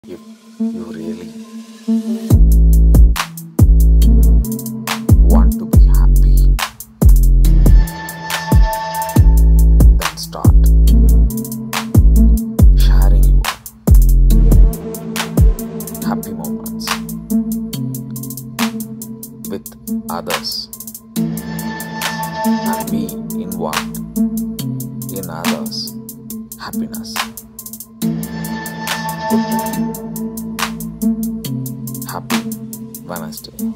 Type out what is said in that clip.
If you really want to be happy, then start sharing your happy moments with others and be involved in others' happiness. Happy Wednesday.